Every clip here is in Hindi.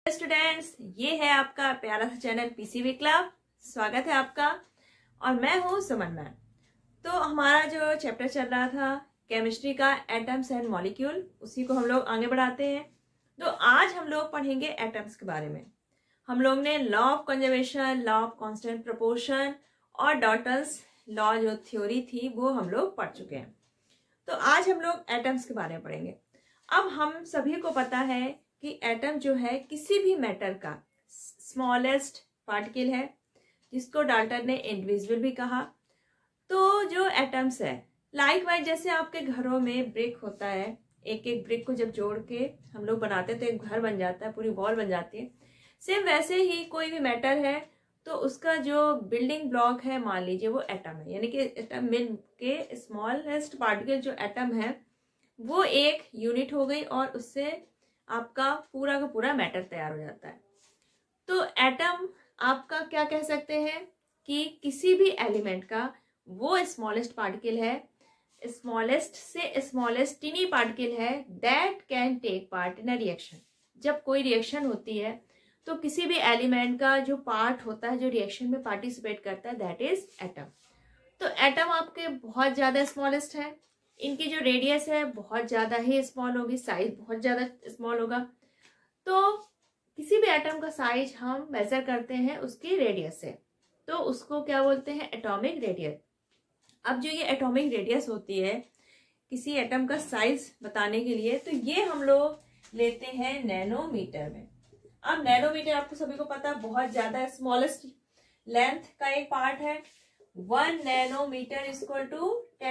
स्टूडेंट्स, ये है आपका प्यारा सा चैनल पीसीबी क्लब। स्वागत है आपका और मैं हूँ सुमन मैम। तो हमारा जो चैप्टर चल रहा था केमिस्ट्री का एटम्स एंड मॉलिक्यूल, उसी को हम लोग आगे बढ़ाते हैं। तो आज हम लोग पढ़ेंगे एटम्स के बारे में। हम लोग ने law of conservation, law of constant proportion और डॉल्टन्स लॉ जो थ्योरी थी वो हम लोग पढ़ चुके हैं। तो आज हम लोग एटम्स के बारे में पढ़ेंगे। अब हम सभी को पता है कि एटम जो है किसी भी मैटर का स्मॉलेस्ट पार्टिकल है, जिसको डाल्टन ने इंडिविजुअल भी कहा। तो जो एटम्स है, लाइकवाइज जैसे आपके घरों में ब्रिक होता है, एक एक ब्रिक को जब जोड़ के हम लोग बनाते हैं तो एक घर बन जाता है, पूरी वॉल बन जाती है। सेम वैसे ही कोई भी मैटर है तो उसका जो बिल्डिंग ब्लॉक है, मान लीजिए वो एटम है, यानी कि एटम मिल के स्मॉलेस्ट पार्टिकल जो एटम है वो एक यूनिट हो गई और उससे आपका पूरा का पूरा मैटर तैयार हो जाता है। तो एटम आपका क्या कह सकते हैं कि किसी भी एलिमेंट का वो स्मॉलेस्ट पार्टिकल है, स्मॉलेस्ट से स्मॉलेस्ट टिनी पार्टिकल है that can take part in a reaction. जब कोई रिएक्शन होती है तो किसी भी एलिमेंट का जो पार्ट होता है जो रिएक्शन में पार्टिसिपेट करता है, दैट इज एटम। तो एटम आपके बहुत ज्यादा स्मॉलेस्ट है, इनकी जो रेडियस है बहुत ज्यादा ही स्मॉल होगी, साइज बहुत ज्यादा स्मॉल होगा। तो किसी भी एटम का साइज हम मेजर करते हैं उसकी रेडियस से, तो उसको क्या बोलते हैं, एटॉमिक रेडियस। अब जो ये एटॉमिक रेडियस होती है किसी एटम का साइज बताने के लिए, तो ये हम लोग लेते हैं नैनोमीटर में। अब नैनोमीटर आपको सभी को पता है बहुत ज्यादा स्मॉलेस्ट लेंथ का एक पार्ट है। 1 नैनोमीटर इक्वल टू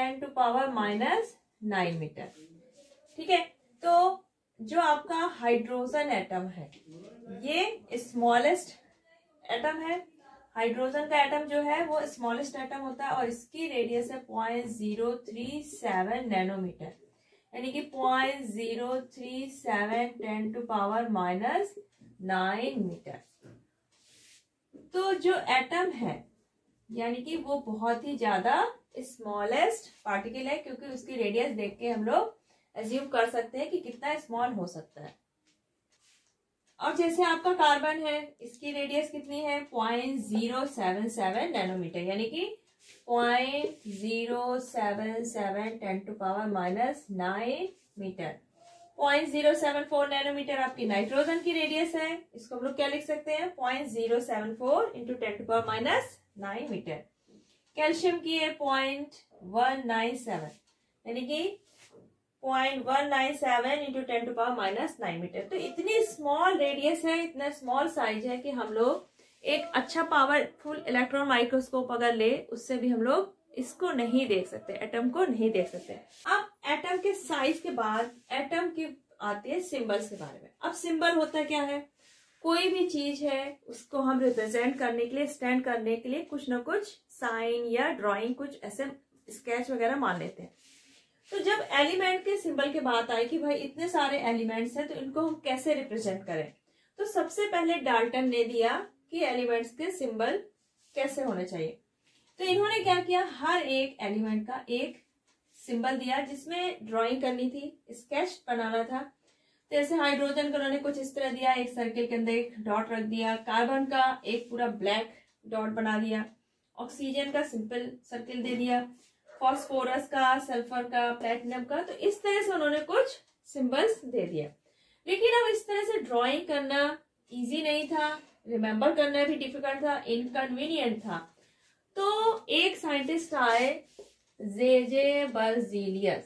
10⁻⁹ मीटर। ठीक है, तो जो आपका हाइड्रोजन एटम है ये स्मॉलेस्ट एटम है। हाइड्रोजन का एटम जो है वो स्मॉलेस्ट एटम होता है और इसकी रेडियस है 0.037 नैनोमीटर, यानी कि 0.037 10⁻⁹ मीटर। तो जो एटम है यानी कि वो बहुत ही ज्यादा स्मॉलेस्ट पार्टिकल है, क्योंकि उसकी रेडियस देख के हम लोग एज्यूम कर सकते हैं कि कितना स्मॉल हो सकता है। और जैसे आपका कार्बन है, इसकी रेडियस कितनी है 0.077 नैनोमीटर, यानी कि 0.077 10⁻⁹ मीटर। 0.074 नैनोमीटर आपकी नाइट्रोजन की रेडियस है, इसको हम लोग क्या लिख सकते हैं 0.074 × 10⁻⁹ मीटर। कैल्शियम की है 0.197, यानी कि 0.197 × 10⁻⁹ मीटर। तो इतनी स्मॉल रेडियस है, इतना स्मॉल साइज है कि हम लोग एक अच्छा पावरफुल इलेक्ट्रॉन माइक्रोस्कोप अगर ले उससे भी हम लोग इसको नहीं देख सकते, एटम को नहीं देख सकते। अब एटम के साइज के बाद एटम की आती है सिंबल्स के बारे में। अब सिंबल होता क्या है, कोई भी चीज है उसको हम रिप्रेजेंट करने के लिए, स्टैंड करने के लिए कुछ ना कुछ साइन या ड्राइंग, कुछ ऐसे स्केच वगैरह मान लेते हैं। तो जब एलिमेंट के सिंबल की बात आई कि भाई इतने सारे एलिमेंट्स हैं तो इनको हम कैसे रिप्रेजेंट करें, तो सबसे पहले डाल्टन ने दिया कि एलिमेंट्स के सिंबल कैसे होने चाहिए। तो इन्होंने क्या किया, हर एक एलिमेंट का एक सिंबल दिया जिसमें ड्राइंग करनी थी, स्केच बनाना था। तो जैसे हाइड्रोजन का उन्होंने कुछ इस तरह दिया, एक सर्किल के अंदर एक डॉट रख दिया। कार्बन का एक पूरा ब्लैक डॉट बना दिया। ऑक्सीजन का सिंपल सर्किल दे दिया। फॉस्फोरस का, सल्फर का, प्लेटिनम का, तो इस तरह से उन्होंने कुछ सिंबल्स दे दिया। लेकिन अब इस तरह से ड्राइंग करना इजी नहीं था, रिमेम्बर करना भी डिफिकल्ट था, इनकन्वीनियंट था। तो एक साइंटिस्ट आए, जे बर्जीलियस।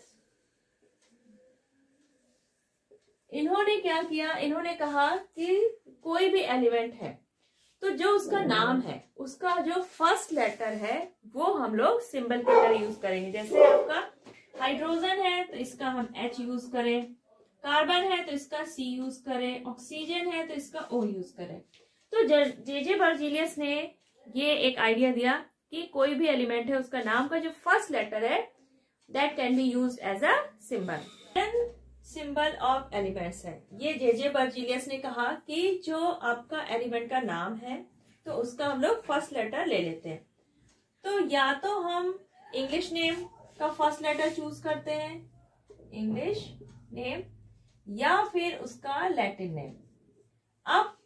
इन्होंने क्या किया, इन्होंने कहा कि कोई भी एलिमेंट है तो जो उसका नाम है उसका जो फर्स्ट लेटर है वो हम लोग सिंबल की तरह यूज करेंगे। जैसे आपका हाइड्रोजन है तो इसका हम H यूज करें, कार्बन है तो इसका C यूज करें, ऑक्सीजन है तो इसका O यूज करें। तो जे बर्जीलियस ने ये एक आइडिया दिया कि कोई भी एलिमेंट है उसका नाम का जो फर्स्ट लेटर है that can be use as a symbol. Symbol of elements है, ये जे बर्जीलियस ने कहा कि जो आपका एलिमेंट का नाम है तो उसका हम लोग फर्स्ट लेटर ले लेते हैं। तो या तो हम इंग्लिश नेम का फर्स्ट लेटर चूज करते हैं, इंग्लिश नेम, या फिर उसका लैटिन नेम। अब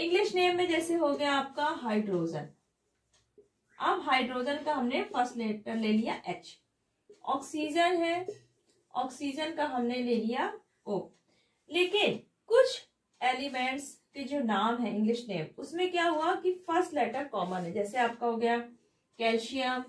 इंग्लिश नेम में जैसे हो गया आपका हाइड्रोजन। अब हाइड्रोजन का हमने फर्स्ट लेटर ले लिया H। ऑक्सीजन है, ऑक्सीजन का हमने ले लिया O। लेकिन कुछ एलिमेंट्स के जो नाम है इंग्लिश नेम, उसमें क्या हुआ कि फर्स्ट लेटर कॉमन है। जैसे आपका हो गया कैल्शियम,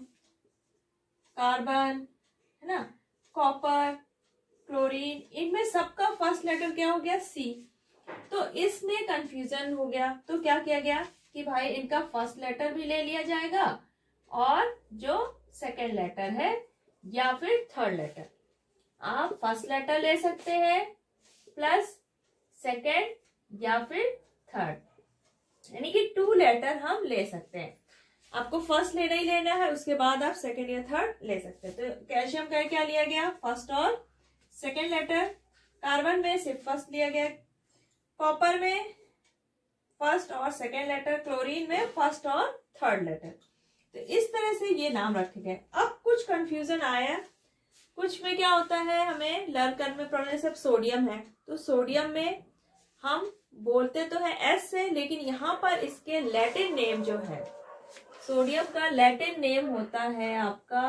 कार्बन, है ना, कॉपर, क्लोरीन, इनमें सबका फर्स्ट लेटर क्या हो गया C। तो इसमें कंफ्यूजन हो गया, तो क्या किया गया कि भाई इनका फर्स्ट लेटर भी ले लिया जाएगा और जो सेकंड लेटर है या फिर थर्ड लेटर, आप फर्स्ट लेटर ले सकते हैं प्लस सेकंड या फिर थर्ड, यानी कि 2 लेटर हम ले सकते हैं। आपको फर्स्ट लेना ही लेना है, उसके बाद आप सेकंड या थर्ड ले सकते हैं। तो कैल्शियम का क्या लिया गया, फर्स्ट और सेकंड लेटर। कार्बन में सिर्फ फर्स्ट लिया गया, कॉपर में फर्स्ट और सेकंड लेटर, क्लोरीन में फर्स्ट और थर्ड लेटर। तो इस तरह से ये नाम रखे गए। अब कुछ कंफ्यूजन आया, कुछ में क्या होता है हमें लर्न करने में प्रॉब्लम। सब सोडियम है, तो सोडियम में हम बोलते तो है एस से, लेकिन यहाँ पर इसके लैटिन नेम जो है, सोडियम का लैटिन नेम होता है आपका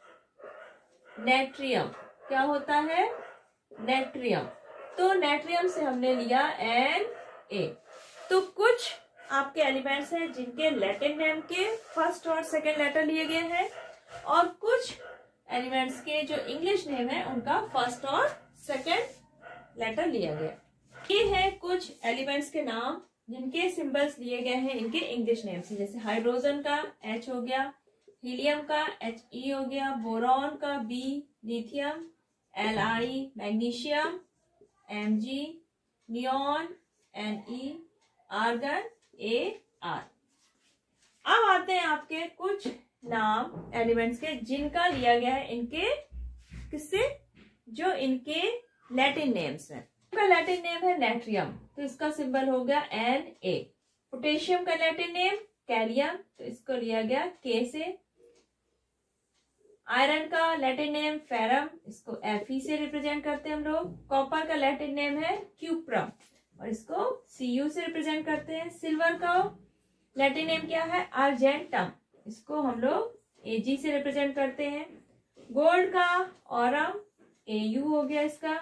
नेट्रियम। क्या होता है, नेट्रियम। तो नेट्रियम से हमने लिया Na। तो कुछ आपके एलिमेंट्स हैं जिनके लैटिन नेम के फर्स्ट और सेकंड लेटर लिए गए हैं, और कुछ एलिमेंट्स के जो इंग्लिश नेम है उनका फर्स्ट और सेकंड लेटर लिया गया। ये है कुछ एलिमेंट्स के नाम जिनके सिंबल्स लिए गए हैं इनके इंग्लिश नेम से। जैसे हाइड्रोजन का H हो गया, हीलियम का He हो गया, बोरॉन का B, lithium Li, magnesium Mg, neon Ne, argon Ar। अब आते हैं आपके कुछ नाम एलिमेंट्स के जिनका लिया गया है इनके किससे, जो इनके लैटिन नेम्स हैं। का लैटिन नेम है नेट्रियम, तो इसका सिंबल हो गया Na। पोटेशियम का लैटिन नेम कैलियम, तो इसको लिया गया K से। आयरन का लैटिन नेम फेरम, इसको Fe से रिप्रेजेंट करते हैं हम लोग। कॉपर का लैटिन नेम है क्यूप्रम और इसको Cu से रिप्रेजेंट करते हैं। सिल्वर का लैटिन नेम क्या है, आर्जेंटम, इसको हम लोग Ag से रिप्रेजेंट करते हैं। गोल्ड का ऑरम, Au हो गया इसका।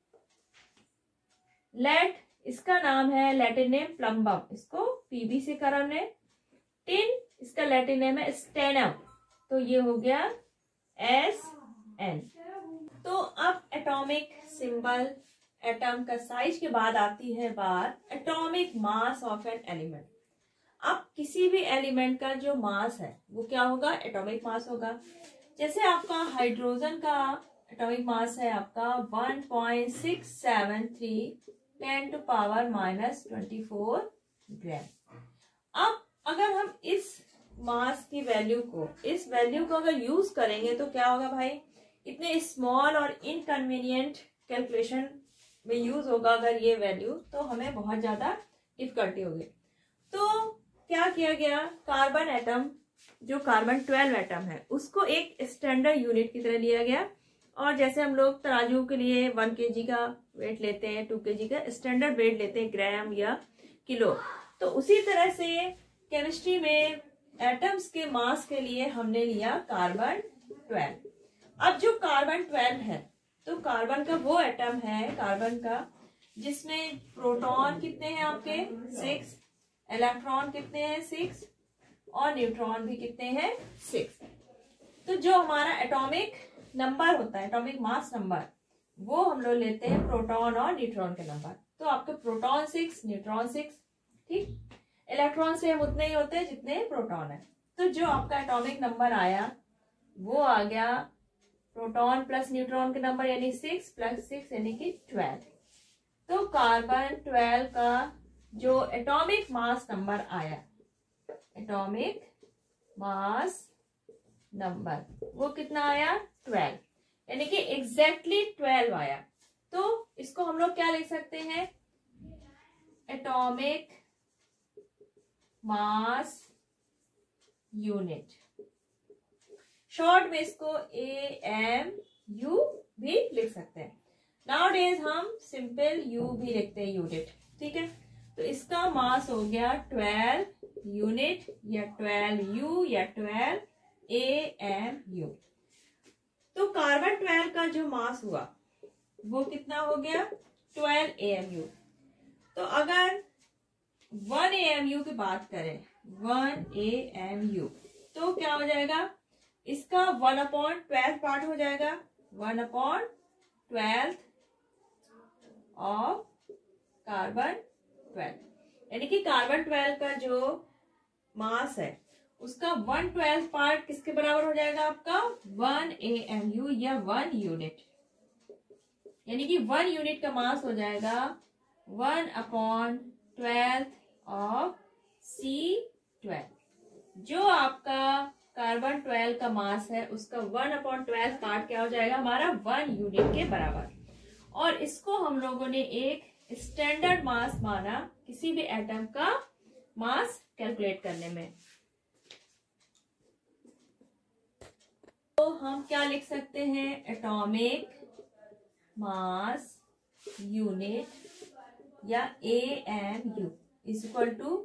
लेड, इसका नाम है लैटिन नेम प्लम्बम, इसको Pb से करा हमने। टिन, इसका लैटिन नेम है स्टेनम, तो ये हो गया Sn। तो अब एटॉमिक सिंबल, एटम का साइज के बाद आती है बात atomic mass of an element. अब किसी भी एलिमेंट का जो मास है वो क्या होगा, एटॉमिक मास होगा। जैसे आपका हाइड्रोजन का एटॉमिक मास है आपका 1.673 10⁻⁻24 ग्राम। अब अगर हम इस मास की वैल्यू को, इस वैल्यू को अगर यूज करेंगे तो क्या होगा भाई, इतने स्मॉल और इनकन्वीनियंट कैलकुलेशन में यूज होगा अगर ये वैल्यू, तो हमें बहुत ज्यादा डिफिकल्टी होगी। तो क्या किया गया, कार्बन एटम, जो कार्बन 12 एटम है उसको एक स्टैंडर्ड यूनिट की तरह लिया गया। और जैसे हम लोग तराजू के लिए 1 kg का वेट लेते हैं, 2 kg का स्टैंडर्ड वेट लेते हैं ग्राम या किलो, तो उसी तरह से केमिस्ट्री में एटम्स के मास के लिए हमने लिया कार्बन 12। अब जो कार्बन 12 है, तो कार्बन का वो एटम है कार्बन का जिसमें प्रोटॉन कितने हैं आपके 6, इलेक्ट्रॉन कितने हैं 6, और न्यूट्रॉन भी कितने हैं 6। तो जो हमारा एटॉमिक नंबर होता है, एटॉमिक मास नंबर, वो हम लोग लेते हैं प्रोटॉन और न्यूट्रॉन के नंबर। तो आपके प्रोटॉन 6, न्यूट्रॉन 6, ठीक। इलेक्ट्रॉन से हम उतने ही होते हैं जितने प्रोटॉन है। तो जो आपका एटॉमिक नंबर आया वो आ गया प्रोटॉन प्लस न्यूट्रॉन के नंबर, यानी 6 + 6 यानी कि 12। तो कार्बन 12 का जो एटॉमिक मास नंबर आया, एटॉमिक मास नंबर, वो कितना आया 12, यानी कि एग्जैक्टली 12 आया। तो इसको हम लोग क्या लिख सकते हैं, एटॉमिक मास यूनिट, शॉर्ट में इसको AMU भी लिख सकते हैं। नाउ डेज हम सिंपल U भी लिखते हैं, यूनिट, ठीक है। तो इसका मास हो गया 12 यूनिट या 12 यू या 12 AMU। तो कार्बन 12 का जो मास हुआ वो कितना हो गया 12 AMU। तो अगर 1 AMU की बात करें 1 AMU तो क्या हो जाएगा, इसका 1/12 पार्ट हो जाएगा, 1/12 ऑफ कार्बन 12, यानी कि कार्बन 12 का जो मास है उसका 1/12 पार्ट किसके बराबर हो जाएगा आपका 1 AMU या 1 यूनिट, यानी कि 1 यूनिट का मास हो जाएगा 1/12 ऑफ C12। जो आपका कार्बन 12 का मास है उसका 1/12 पार्ट क्या हो जाएगा हमारा 1 यूनिट के बराबर। और इसको हम लोगों ने एक स्टैंडर्ड मास माना किसी भी एटम का मास कैलकुलेट करने में। तो हम क्या लिख सकते हैं, एटॉमिक मास यूनिट या AMU is equal to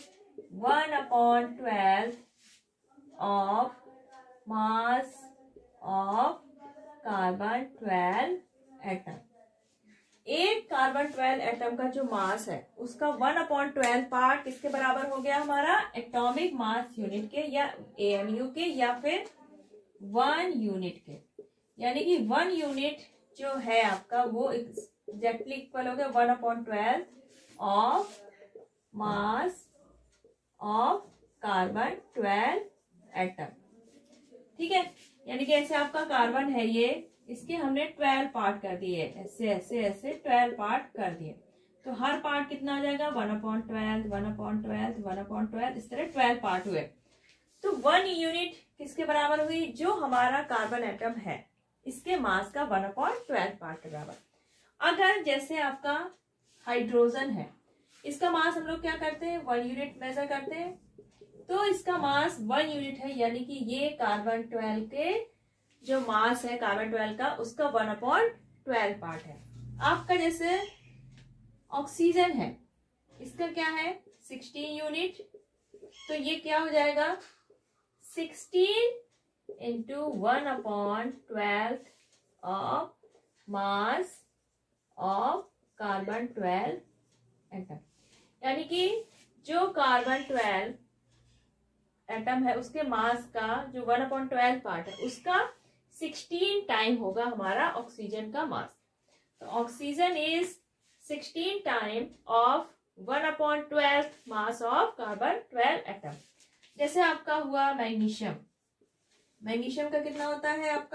1/12 of mass of carbon 12 atom. एक कार्बन 12 एटम का जो मास है उसका 1/12 पार्ट किसके बराबर हो गया हमारा एटॉमिक मास यूनिट के या AMU के या फिर 1 यूनिट के, यानी कि 1 यूनिट जो है आपका वो एग्जैक्टली इक्वल हो गया 1/12 of mass of carbon 12 atom. ठीक है, यानी कि ऐसे आपका कार्बन है ये, इसके हमने 12 पार्ट कर दिए, ऐसे ऐसे ऐसे 12 पार्ट कर दिए। तो हर पार्ट कितना आ जाएगा 1/12 1/12 1/12, इस तरह 12 पार्ट हुए। तो 1 यूनिट किसके बराबर हुई, जो हमारा कार्बन एटम है इसके मास का 1/12 पार्ट के बराबर। अगर जैसे आपका हाइड्रोजन है, इसका मास हम लोग क्या करते हैं 1 यूनिट मेजर करते हैं, तो इसका मास 1 यूनिट है, यानी कि ये कार्बन 12 के जो मास है कार्बन 12 का उसका 1/12 पार्ट है। आपका जैसे ऑक्सीजन है, इसका क्या है 16 यूनिट, तो ये क्या हो जाएगा 16 into 1/12 of mass of carbon 12 atom, यानी कि जो कार्बन 12 एटम है उसके मास का जो 1/12 पार्ट है उसका 16 टाइम होगा हमारा ऑक्सीजन का मास। तो oxygen is 16 time of 1/12 mass of carbon 12 atom. जैसे आपका हुआ मैग्नीशियम, मैग्नीशियम का कितना होता है आपका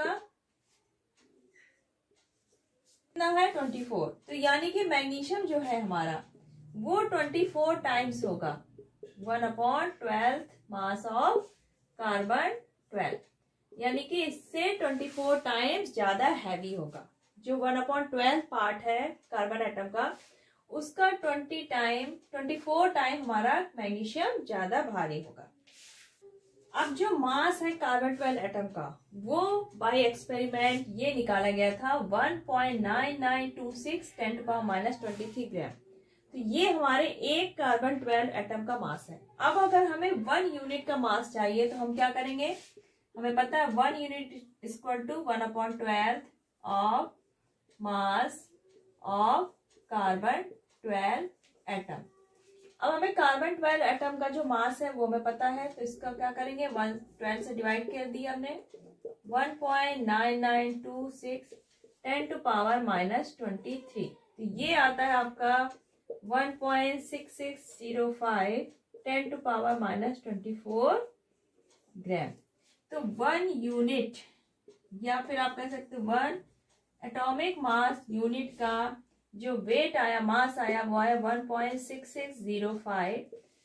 कितना है 24, तो यानी कि मैग्नीशियम जो है हमारा वो 24 टाइम्स होगा 1/12 मास ऑफ कार्बन 12, यानी कि इससे 24 टाइम्स ज्यादा हैवी होगा। जो 1/12 पार्ट है कार्बन एटम का उसका 24 टाइम हमारा मैग्नीशियम ज्यादा भारी होगा। अब जो मास है कार्बन 12 एटम का वो बाय एक्सपेरिमेंट ये निकाला गया था 1.9926 10⁻⁻23 ग्राम। तो ये हमारे एक कार्बन 12 एटम का मास है। अब अगर हमें 1 यूनिट का मास चाहिए तो हम क्या करेंगे, हमें पता है 1 unit equal to 1/12 of mass of carbon 12 atom. अब हमें कार्बन 12 एटम का जो मास है वो हमें पता है, तो इसका क्या करेंगे 12 से डिवाइड कर दिया हमने 1.9926 10⁻⁻23, तो ये आता है आपका 1.6605 10⁻⁻24 ग्राम। तो 1 यूनिट या फिर आप कह सकते 1 एटॉमिक मास यूनिट का जो वेट आया मास आया वो आया 1.6605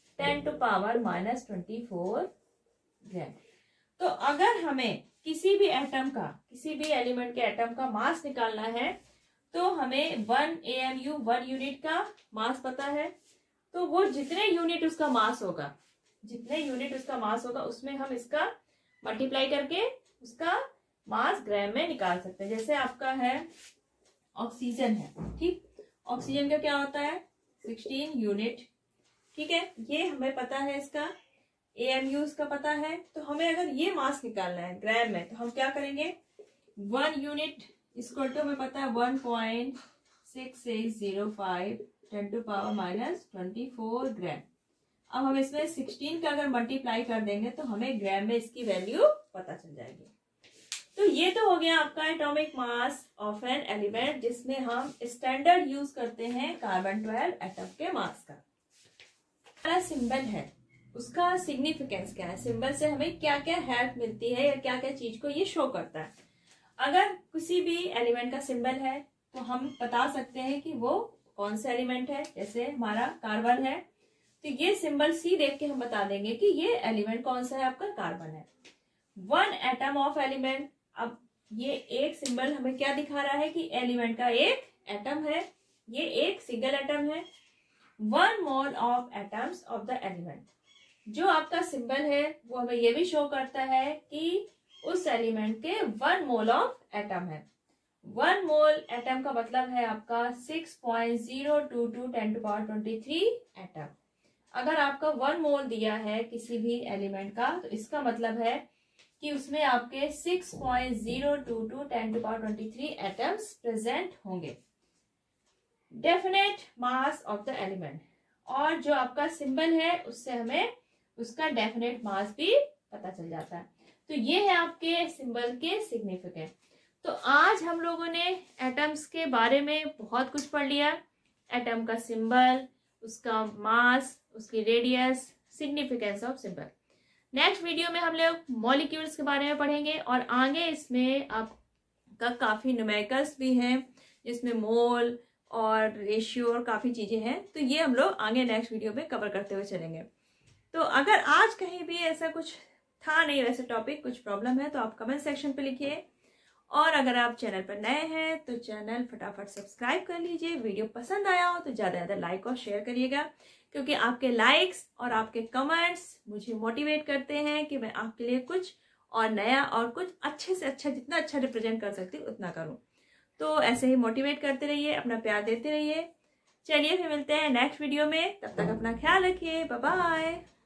10⁻⁻24 ग्राम। तो अगर हमें किसी भी एटम का किसी भी एलिमेंट के एटम का मास निकालना है तो हमें 1 AMU 1 यूनिट का मास पता है, तो वो जितने यूनिट उसका मास होगा उसमें हम इसका मल्टीप्लाई करके उसका मास ग्राम में निकाल सकते हैं। जैसे आपका है ऑक्सीजन है, ठीक, ऑक्सीजन का क्या होता है 16 यूनिट। ठीक है, ये हमें पता है, इसका AMU इसका पता है। तो हमें अगर ये मास निकालना है ग्राम में, तो हम क्या करेंगे, 1 यूनिट इसको तो हमें पता है 1.6605 10⁻⁻24 ग्राम। अब हम इसमें 16 का अगर मल्टीप्लाई कर देंगे तो हमें ग्राम में इसकी वैल्यू पता चल जाएगी। तो ये तो हो गया आपका atomic mass of an element, जिसमें हम स्टैंडर्ड यूज करते हैं कार्बन 12 एटम के मास का। सिंबल है, उसका सिग्निफिकेंस क्या है, सिंबल से हमें क्या क्या हेल्प मिलती है या क्या क्या चीज को ये शो करता है। अगर किसी भी एलिमेंट का सिंबल है तो हम बता सकते हैं कि वो कौन सा एलिमेंट है। जैसे हमारा कार्बन है, तो ये सिंबल सी देख के हम बता देंगे कि ये एलिमेंट कौन सा है, आपका कार्बन है। 1 एटम ऑफ एलिमेंट, अब ये एक सिंबल हमें क्या दिखा रहा है कि एलिमेंट का एक एटम है, ये एक सिंगल एटम है। 1 mole of atoms of the element, जो आपका सिंबल है वो हमें ये भी शो करता है कि उस एलिमेंट के 1 मोल ऑफ एटम है। 1 मोल एटम का मतलब है आपका 6.022 10⁻23 एटम। अगर आपका 1 मोल दिया है किसी भी एलिमेंट का, तो इसका मतलब है कि उसमें आपके 6.022 10⁻23 एटम्स प्रेजेंट होंगे। Definite mass of the element, और जो आपका सिंबल है उससे हमें उसका डेफिनेट मास भी पता चल जाता है। तो ये है आपके सिंबल के सिग्निफिकेंस। तो आज हम लोगों ने एटम्स के बारे में बहुत कुछ पढ़ लिया। एटम का सिंबल, उसका मास, उसकी radius, significance of symbol. Next video में हम लोग मॉलिक्यूल्स के बारे में पढ़ेंगे, और आगे इसमें आपका काफी न्यूमेरिकल्स भी हैं, जिसमें मोल और रेशियो और काफी चीजें हैं। तो ये हम लोग आगे नेक्स्ट वीडियो में कवर करते हुए चलेंगे। तो अगर आज कहीं भी ऐसा कुछ था नहीं, वैसे टॉपिक कुछ प्रॉब्लम है, तो आप कमेंट सेक्शन पे लिखिए। और अगर आप चैनल पर नए हैं तो चैनल फटाफट सब्सक्राइब कर लीजिए। वीडियो पसंद आया हो तो ज़्यादा ज़्यादा लाइक और शेयर करिएगा, क्योंकि आपके लाइक्स और आपके कमेंट्स मुझे मोटिवेट करते हैं कि मैं आपके लिए कुछ और नया और कुछ अच्छे से अच्छा, जितना अच्छा रिप्रेजेंट कर सकती हूँ उतना करूँ। तो ऐसे ही मोटिवेट करते रहिए, अपना प्यार देते रहिए। चलिए फिर मिलते हैं नेक्स्ट वीडियो में, तब तक अपना ख्याल रखिए। Bye bye.